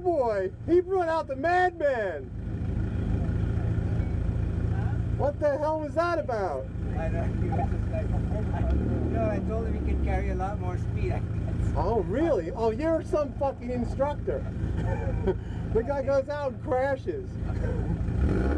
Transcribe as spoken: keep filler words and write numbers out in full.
boy! He brought out the madman! What the hell was that about? I know, he was just like, no, I told him he could carry a lot more speed. Oh, really? Oh, you're some fucking instructor. The guy goes out and crashes.